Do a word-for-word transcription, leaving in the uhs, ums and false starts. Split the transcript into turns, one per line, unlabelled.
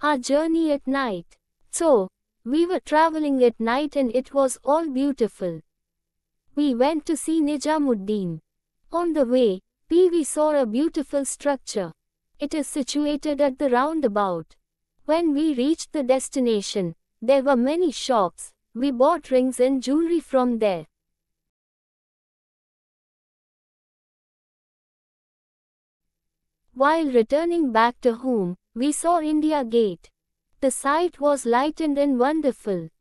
Our journey at night. So, we were traveling at night and it was all beautiful. We went to see Nijamuddin. On the way, we saw a beautiful structure. It is situated at the roundabout. When we reached the destination, there were many shops. We bought rings and jewelry from there. While returning back to home, we saw India Gate. The sight was lightened and wonderful.